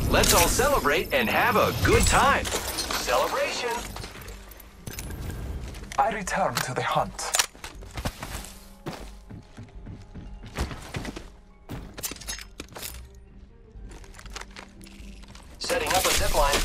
Let's all celebrate and have a good time. Celebration. I return to the hunt. Setting up a zipline.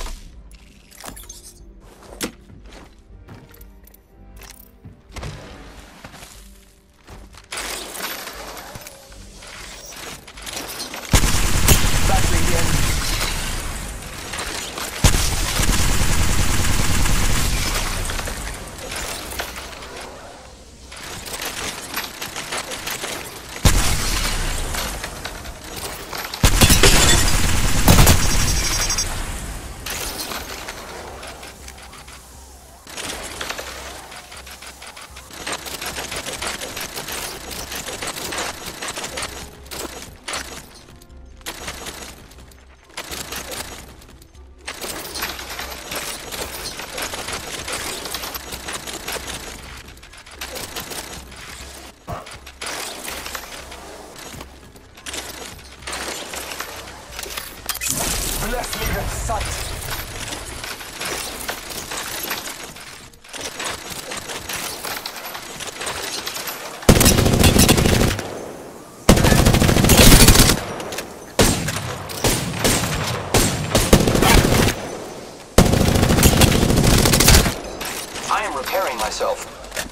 Bless me with sight. I am repairing myself.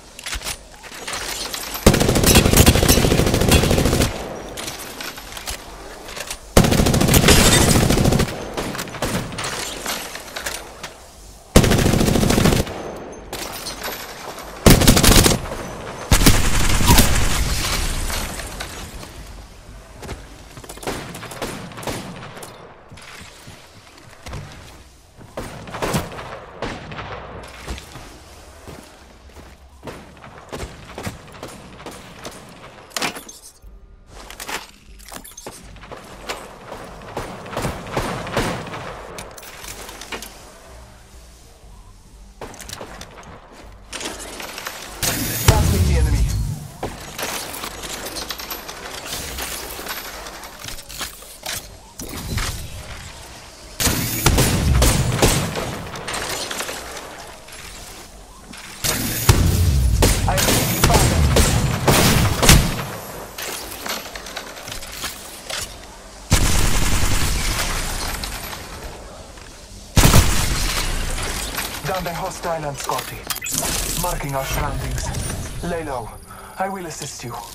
Down the hostile and Scotty. Marking our surroundings. Lay low. I will assist you.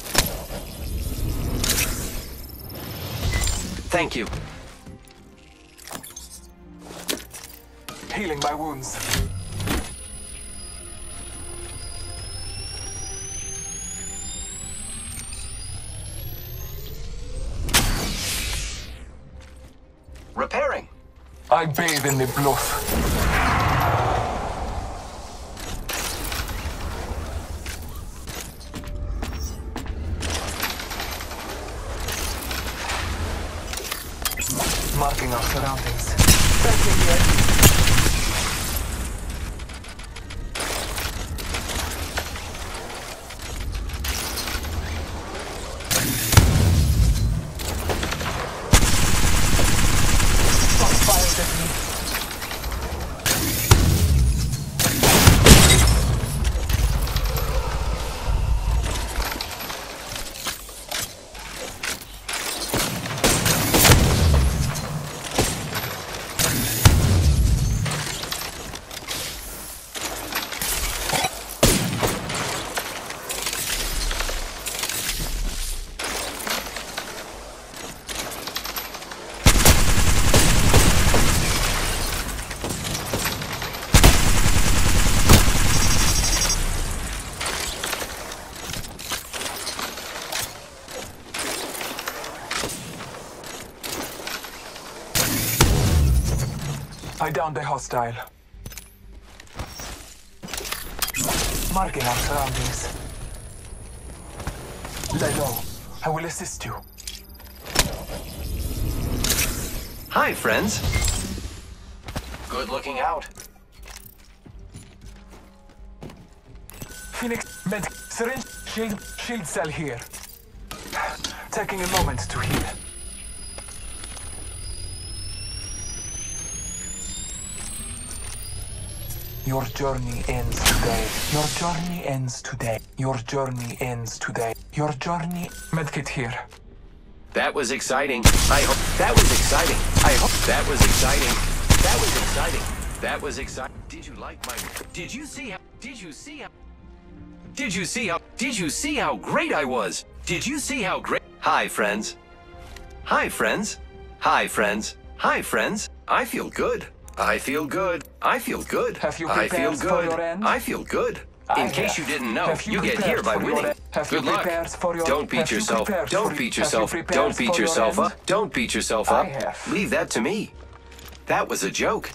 Thank you. Healing my wounds. Repairing. I bathe in the bluff. Marking our surroundings. Taking the enemy. Fire technique. I downed the hostile. Marking our surroundings. Lay low. I will assist you. Hi, friends. Good looking out. Phoenix, med, syringe, shield cell here. Taking a moment to heal. Your journey ends today. Your journey ends today. Your journey ends today. Your journey... Medkit here. That was exciting. I hope that was exciting. I hope that was exciting. That was exciting. That was exciting. Did you like my... Did you see how... Did you see how... Did you see how... Did you see how great I was? Did you see how great... Hi, friends. Hi, friends. Hi, friends. Hi, friends. I feel good. I feel good. I feel good. Have you I feel prepared for good. your end? I feel good. In case you didn't know, Have you get here prepared by for your winning. end? Have Good you luck. prepared for your... Don't beat Have you yourself. prepared Don't for- beat have you yourself. prepared Don't beat for your yourself end? up. Don't beat yourself I up. have. Leave that to me. That was a joke.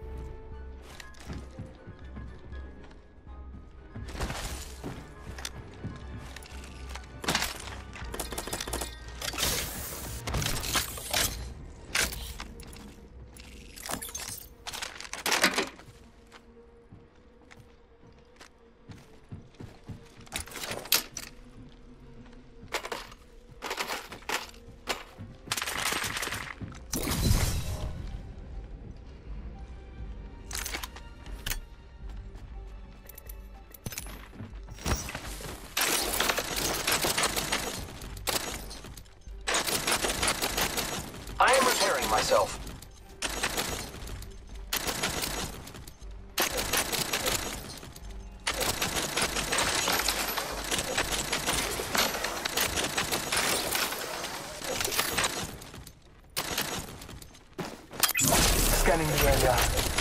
I am repairing myself. Scanning the area.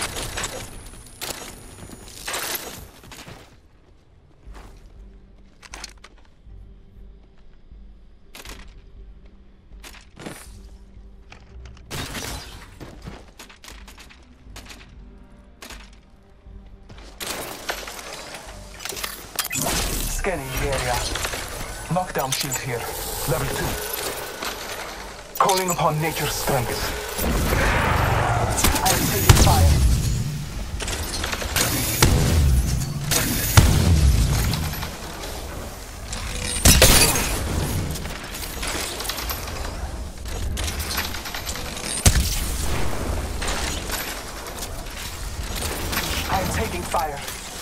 Scanning the area. Knockdown shield here. Level 2. Calling upon nature's strength. I am taking fire. I am taking fire.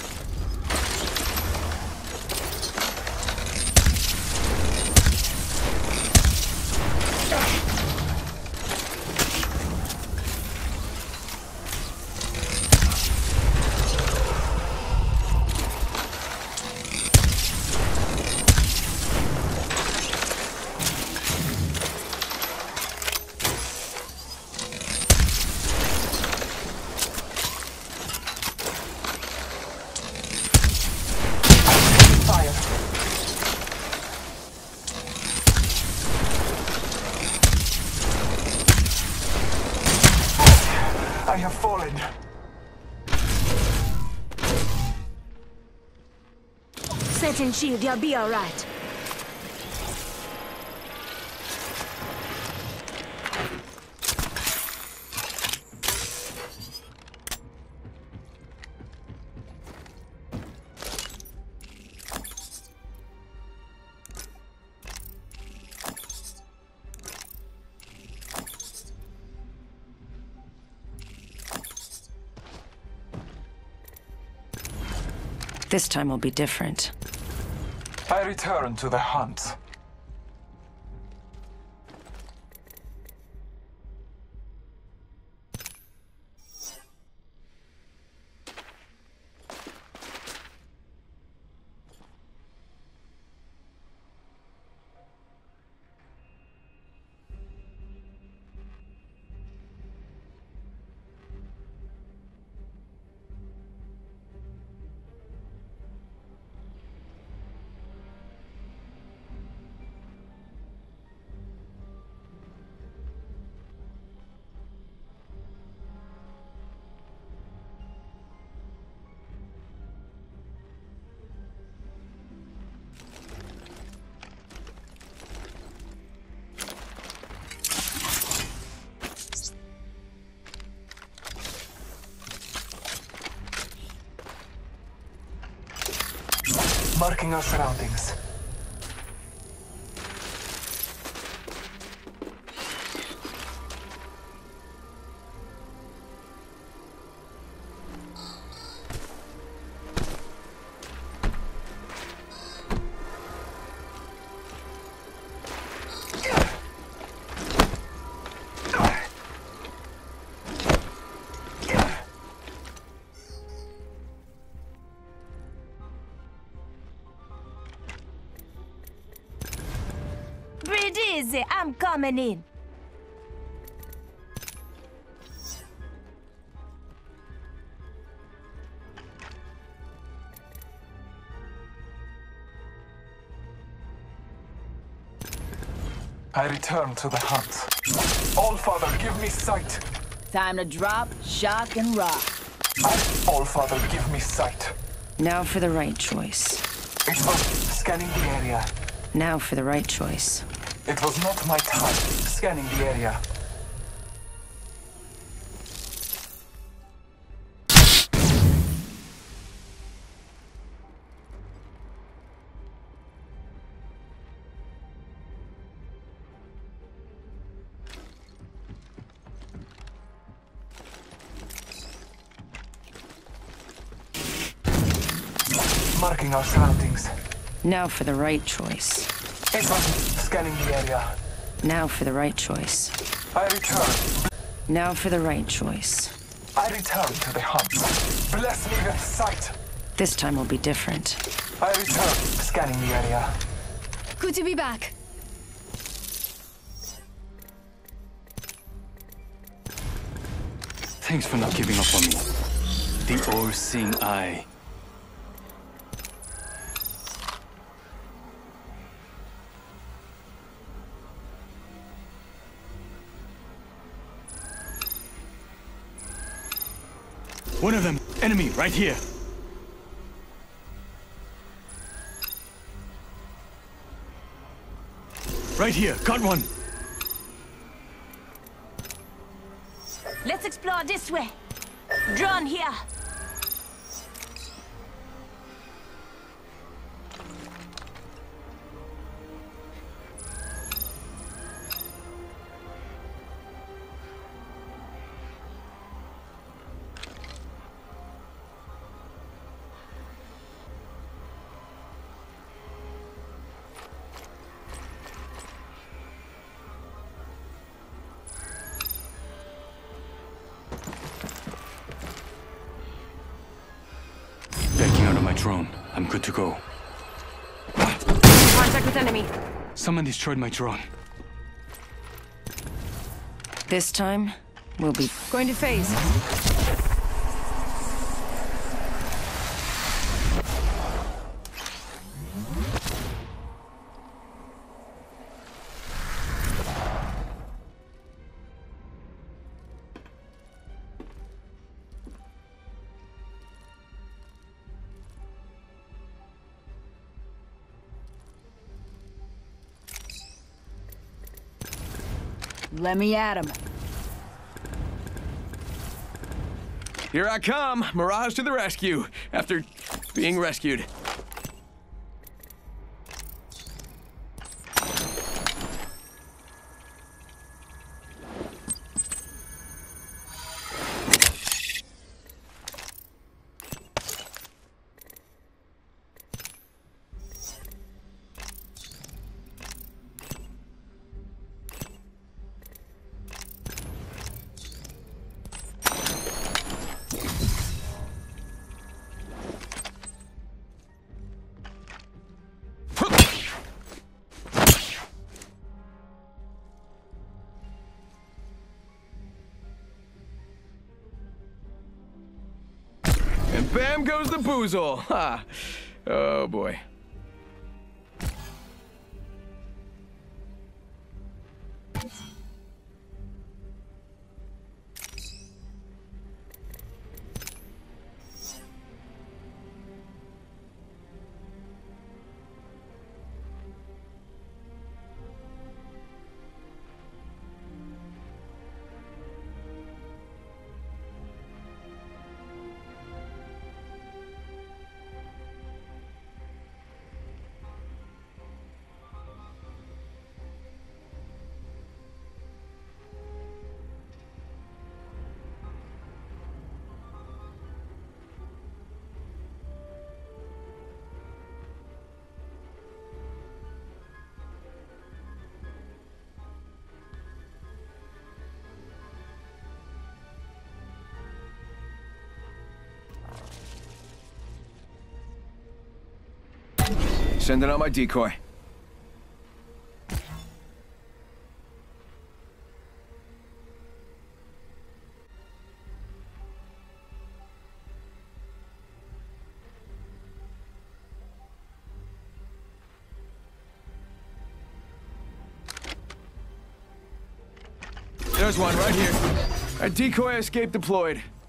Fire. I have fallen. Setting shield, you'll be alright. This time will be different. I return to the hunt. Marking our surroundings. easy. I'm coming in. I return to the hunt. All Father, give me sight. Time to drop, shock, and rock. All Father, give me sight. Now for the right choice. It was scanning the area. Now for the right choice. It was not my time. Scanning the area. Marking our surroundings. Now for the right choice. It was scanning the area. Now for the right choice. I return. Now for the right choice. I return to the hunt. Bless me with sight. This time will be different. I return. Scanning the area. Good to be back. Thanks for not giving up on me. The all-seeing eye. One of them, enemy, right here. Right here, got one. Let's explore this way. Drone here. Backing out of my drone. I'm good to go. Contact with enemy. Someone destroyed my drone. This time, we'll be Going to phase. Let me at him. Here I come, Mirage to the rescue, after being rescued. And bam goes the boozle. Ha! Oh boy. Sending out my decoy. There's one right here. A decoy escape deployed.